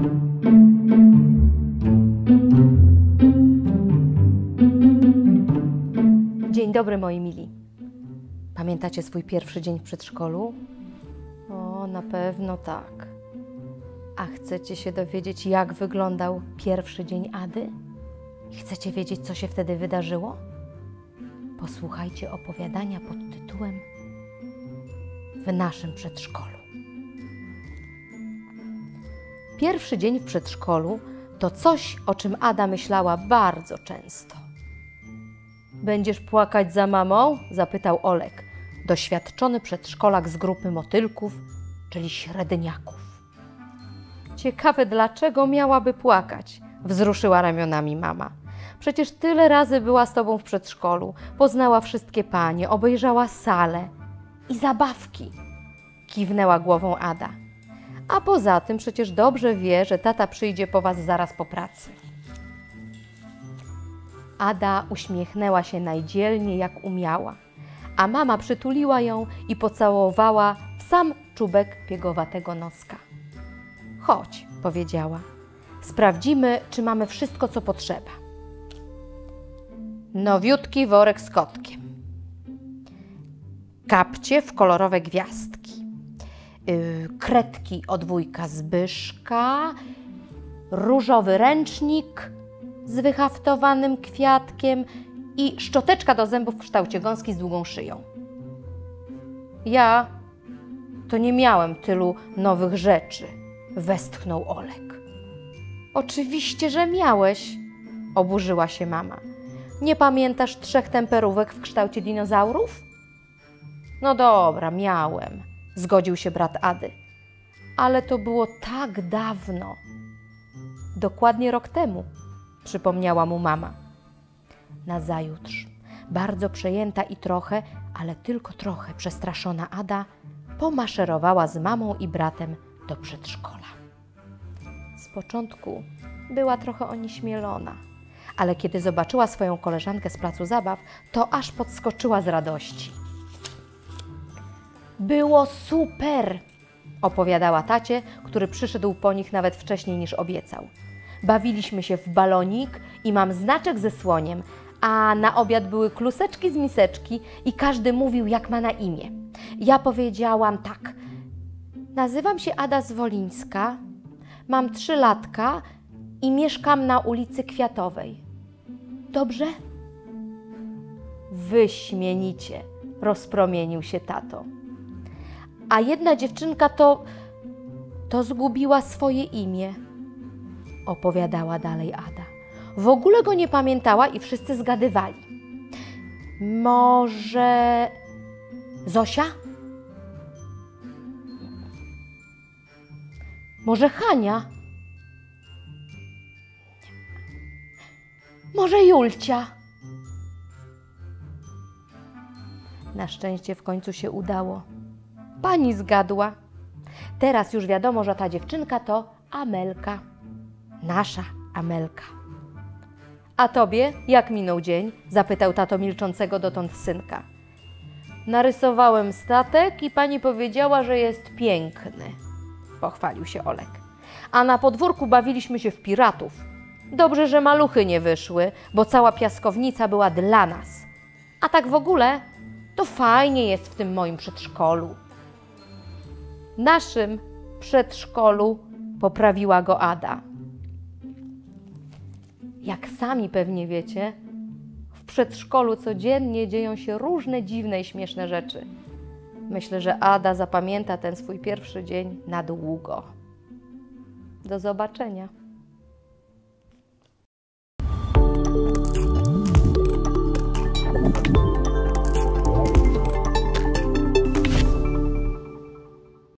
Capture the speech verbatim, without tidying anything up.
Dzień dobry, moi mili. Pamiętacie swój pierwszy dzień w przedszkolu? O, na pewno tak. A chcecie się dowiedzieć, jak wyglądał pierwszy dzień Ady? I chcecie wiedzieć, co się wtedy wydarzyło? Posłuchajcie opowiadania pod tytułem W naszym przedszkolu. Pierwszy dzień w przedszkolu to coś, o czym Ada myślała bardzo często. Będziesz płakać za mamą? Zapytał Olek, doświadczony przedszkolak z grupy motylków, czyli średniaków. Ciekawe, dlaczego miałaby płakać? Wzruszyła ramionami mama. Przecież tyle razy była z tobą w przedszkolu, poznała wszystkie panie, obejrzała salę i zabawki. Kiwnęła głową Ada. A poza tym przecież dobrze wie, że tata przyjdzie po was zaraz po pracy. Ada uśmiechnęła się najdzielniej jak umiała, a mama przytuliła ją i pocałowała w sam czubek piegowatego noska. Chodź, powiedziała, sprawdzimy, czy mamy wszystko, co potrzeba. Nowiutki worek z kotkiem, kapcie w kolorowe gwiazdki, yy, kredki od wujka Zbyszka, różowy ręcznik z wyhaftowanym kwiatkiem i szczoteczka do zębów w kształcie gąski z długą szyją. Ja to nie miałem tylu nowych rzeczy, westchnął Olek. Oczywiście, że miałeś, oburzyła się mama. Nie pamiętasz trzech temperówek w kształcie dinozaurów? No dobra, miałem, zgodził się brat Ady. Ale to było tak dawno. Dokładnie rok temu, przypomniała mu mama. Nazajutrz, bardzo przejęta i trochę, ale tylko trochę przestraszona Ada pomaszerowała z mamą i bratem do przedszkola. Z początku była trochę onieśmielona, ale kiedy zobaczyła swoją koleżankę z placu zabaw, to aż podskoczyła z radości. Było super, opowiadała tacie, który przyszedł po nich nawet wcześniej niż obiecał. Bawiliśmy się w balonik i mam znaczek ze słoniem, a na obiad były kluseczki z miseczki i każdy mówił, jak ma na imię. Ja powiedziałam tak, nazywam się Ada Zwolińska, mam trzy latka i mieszkam na ulicy Kwiatowej. Dobrze? Wyśmienicie, rozpromienił się tato. A jedna dziewczynka to, to zgubiła swoje imię, opowiadała dalej Ada. W ogóle go nie pamiętała i wszyscy zgadywali. Może Zosia? Może Hania? Może Julcia? Na szczęście w końcu się udało. Pani zgadła. Teraz już wiadomo, że ta dziewczynka to Amelka. Nasza Amelka. A tobie jak minął dzień? Zapytał tato milczącego dotąd synka. Narysowałem statek i pani powiedziała, że jest piękny, pochwalił się Olek. A na podwórku bawiliśmy się w piratów. Dobrze, że maluchy nie wyszły, bo cała piaskownica była dla nas. A tak w ogóle to fajnie jest w tym moim przedszkolu. Naszym przedszkolu, poprawiła go Ada. Jak sami pewnie wiecie, w przedszkolu codziennie dzieją się różne dziwne i śmieszne rzeczy. Myślę, że Ada zapamięta ten swój pierwszy dzień na długo. Do zobaczenia.